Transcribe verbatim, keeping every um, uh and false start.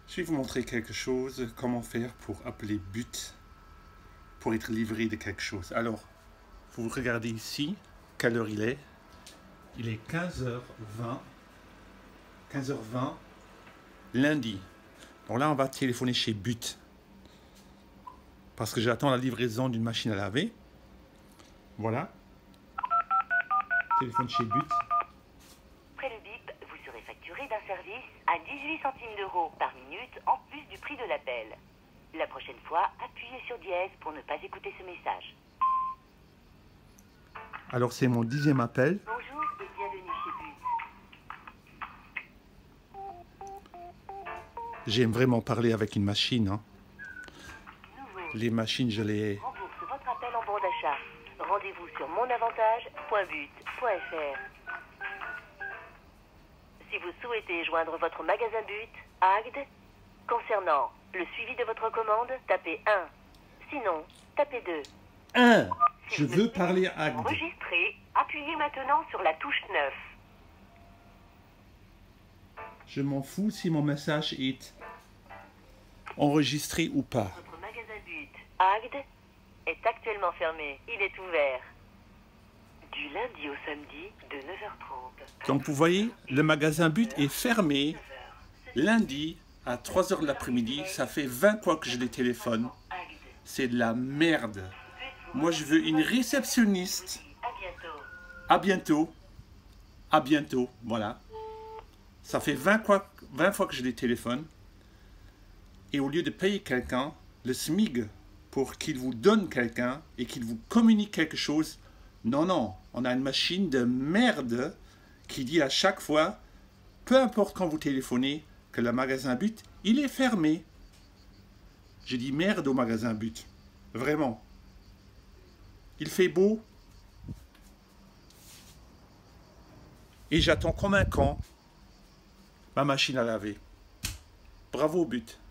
Je vais vous montrer quelque chose, comment faire pour appeler But, pour être livré de quelque chose. Alors, vous regardez ici, quelle heure il est. Il est quinze heures vingt, quinze heures vingt, lundi. Donc là, on va téléphoner chez But, parce que j'attends la livraison d'une machine à laver. Voilà. Téléphone chez But. Après le bip, vous serez facturé d'un service à dix-huit centimes d'euros par minute en plus du prix de l'appel. La prochaine fois, appuyez sur dièse pour ne pas écouter ce message. Alors c'est mon dixième appel. Bonjour et bienvenue chez But. J'aime vraiment parler avec une machine. Hein. Nouveau. Les machines, je les... Rembourse votre appel en bon d'achat. Rendez-vous sur monavantage point but point fr. Si vous souhaitez joindre votre magasin But, A G D, concernant le suivi de votre commande, tapez un. Sinon, tapez deux. un. Si Je vous veux ne parler à Agde. enregistrer, appuyez maintenant sur la touche neuf. Je m'en fous si mon message est enregistré ou pas. Votre magasin But, A G D, est actuellement fermé. Il est ouvert du lundi au samedi de neuf heures trente. Donc vous voyez, le magasin But est fermé lundi à trois heures de l'après-midi. Ça fait vingt fois que je les téléphone. C'est de la merde. Moi, je veux une réceptionniste. À bientôt. À bientôt. À bientôt. Voilà. Ça fait vingt fois, vingt fois que je les téléphone. Et au lieu de payer quelqu'un, le SMIG, pour qu'il vous donne quelqu'un et qu'il vous communique quelque chose, non, non. On a une machine de merde qui dit à chaque fois, peu importe quand vous téléphonez, que le magasin But, il est fermé. J'ai dit merde au magasin But. Vraiment. Il fait beau. Et j'attends comme un con ma machine à laver. Bravo But.